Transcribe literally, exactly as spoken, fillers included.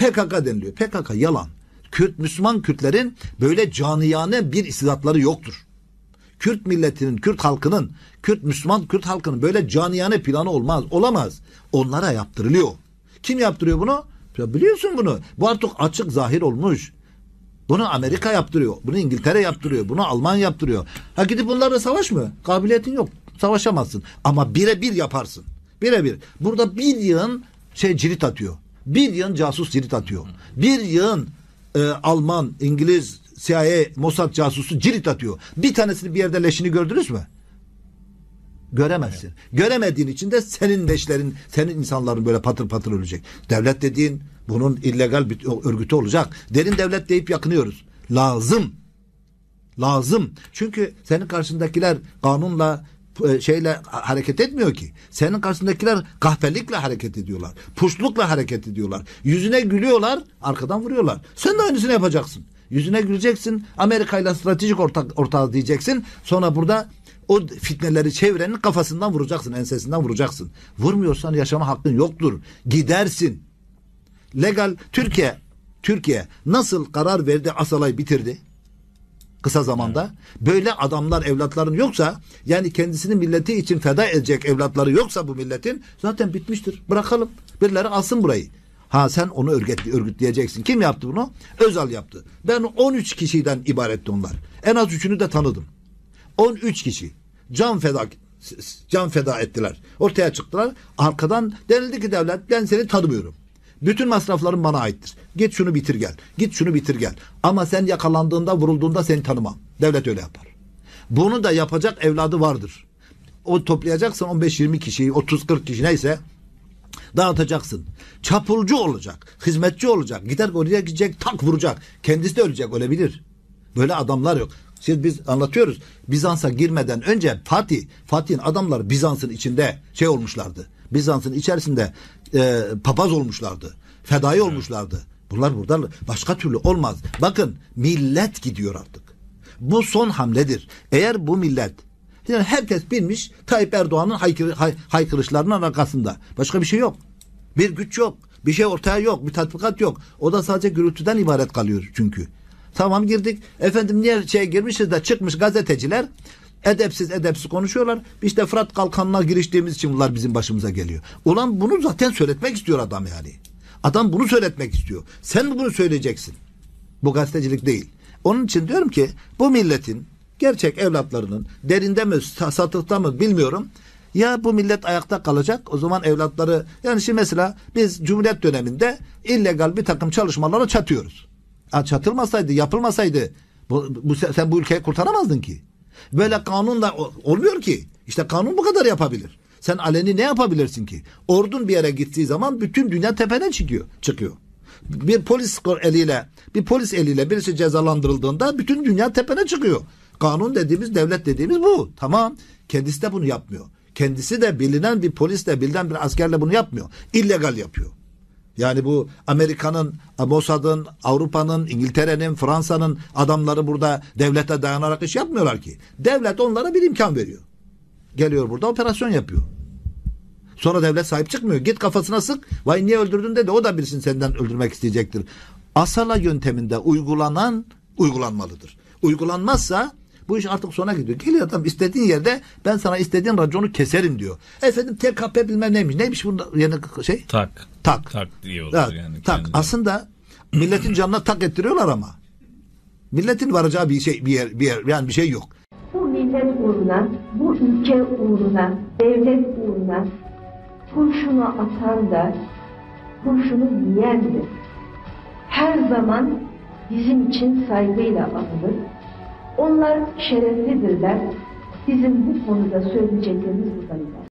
P K K deniliyor. P K K yalan. Kürt, Müslüman Kürtlerin böyle caniyane bir istidatları yoktur. Kürt milletinin, Kürt halkının, Kürt, Müslüman Kürt halkının böyle caniyane planı olmaz, olamaz. Onlara yaptırılıyor. Kim yaptırıyor bunu? Ya biliyorsun bunu. Bu artık açık zahir olmuş. Bunu Amerika yaptırıyor. Bunu İngiltere yaptırıyor. Bunu Alman yaptırıyor. Ha gidip bunlarla savaş mı? Kabiliyetin yok. Savaşamazsın. Ama birebir yaparsın. Birebir. Burada bir yığın şey cirit atıyor. Bir yığın casus cirit atıyor. Bir yığın e, Alman, İngiliz, C I A, Mossad casusu cirit atıyor. Bir tanesini bir yerde leşini gördünüz mü? Göremezsin. Evet. Göremediğin için de senin leşlerin, senin insanların böyle patır patır ölecek. Devlet dediğin bunun illegal bir örgütü olacak. Derin devlet deyip yakınıyoruz. Lazım. Lazım. Çünkü senin karşındakiler kanunla şeyle hareket etmiyor ki. Senin karşındakiler kahpelikle hareket ediyorlar. Puşlukla hareket ediyorlar. Yüzüne gülüyorlar, arkadan vuruyorlar. Sen de aynısını yapacaksın. Yüzüne güleceksin. Amerika ile stratejik ortak, ortağı diyeceksin. Sonra burada o fitneleri çevrenin kafasından vuracaksın, ensesinden vuracaksın. Vurmuyorsan yaşama hakkın yoktur. Gidersin. Legal Türkiye Türkiye nasıl karar verdi, Asala'yı bitirdi? Kısa zamanda. Böyle adamlar, evlatların yoksa, yani kendisini milleti için feda edecek evlatları yoksa bu milletin, zaten bitmiştir. Bırakalım. Birileri alsın burayı. Ha sen onu örgütle, örgütleyeceksin. Kim yaptı bunu? Özal yaptı. Ben on üç kişiden ibaretti onlar. En az üçünü de tanıdım. on üç kişi. Can feda can feda ettiler. Ortaya çıktılar. Arkadan denildi ki devlet, ben seni tanımıyorum. Bütün masrafların bana aittir. Git şunu bitir gel. Git şunu bitir gel. Ama sen yakalandığında, vurulduğunda seni tanımam. Devlet öyle yapar. Bunu da yapacak evladı vardır. O toplayacaksın on beş yirmi kişiyi, otuz kırk kişi neyse, dağıtacaksın. Çapulcu olacak. Hizmetçi olacak. Gider oraya gidecek, tak vuracak. Kendisi de ölecek, ölebilir. Böyle adamlar yok. Siz biz anlatıyoruz. Bizans'a girmeden önce Fatih, Fatih'in adamları Bizans'ın içinde şey olmuşlardı. Bizans'ın içerisinde e, papaz olmuşlardı. Fedai evet. olmuşlardı. Bunlar burada başka türlü olmaz. Bakın millet gidiyor artık. Bu son hamledir. Eğer bu millet, yani herkes bilmiş Tayyip Erdoğan'ın haykır, hay, haykırışlarının arkasında. Başka bir şey yok. Bir güç yok. Bir şey ortaya yok. Bir tatbikat yok. O da sadece gürültüden ibaret kalıyor çünkü. Tamam girdik. Efendim niye şeye girmişiz de çıkmış gazeteciler edepsiz edepsiz konuşuyorlar. İşte Fırat Kalkanı'na giriştiğimiz için bunlar bizim başımıza geliyor. Ulan bunu zaten söyletmek istiyor adam yani. Adam bunu söyletmek istiyor. Sen mi bunu söyleyeceksin? Bu gazetecilik değil. Onun için diyorum ki bu milletin gerçek evlatlarının derinde mi satıkta mı bilmiyorum. Ya bu millet ayakta kalacak, o zaman evlatları, yani şimdi mesela biz Cumhuriyet döneminde illegal bir takım çalışmalara çatıyoruz. Ha, çatılmasaydı, yapılmasaydı bu, bu, sen bu ülkeyi kurtaramazdın ki. Böyle kanunla olmuyor ki. İşte kanun bu kadar yapabilir. Sen aleni ne yapabilirsin ki? Ordun bir yere gittiği zaman bütün dünya tepene çıkıyor. çıkıyor. Bir polis eliyle, bir polis eliyle birisi cezalandırıldığında bütün dünya tepene çıkıyor. Kanun dediğimiz, devlet dediğimiz bu. Tamam. Kendisi de bunu yapmıyor. Kendisi de bilinen bir polisle, bilinen bir askerle bunu yapmıyor. İllegal yapıyor. Yani bu Amerika'nın, Mossad'ın, Avrupa'nın, İngiltere'nin, Fransa'nın adamları burada devlete dayanarak iş yapmıyorlar ki. Devlet onlara bir imkan veriyor. Geliyor burada operasyon yapıyor. Sonra devlet sahip çıkmıyor. Git kafasına sık. Vay niye öldürdün dedi. O da birisini senden öldürmek isteyecektir. Asala yönteminde uygulanan uygulanmalıdır. Uygulanmazsa bu iş artık sona gidiyor. Geliyor adam istediğin yerde ben sana istediğin raconu keserim diyor. Efendim T K P bilmem neymiş. Neymiş bunda yani şey? Tak. Tak. Tak diyorlar evet, yani. Tak. Kendileri. Aslında milletin canına tak ettiriyorlar ama. Milletin varacağı bir şey bir yer, bir yer yani bir şey yok. Bu millet uğruna, bu ülke uğruna, devlet uğruna kurşunu atan da kurşunu yiyendir. Her zaman bizim için saygıyla anılır. Onlar şereflidirler. Bizim bu konuda söyleyeceklerimiz bu kadar.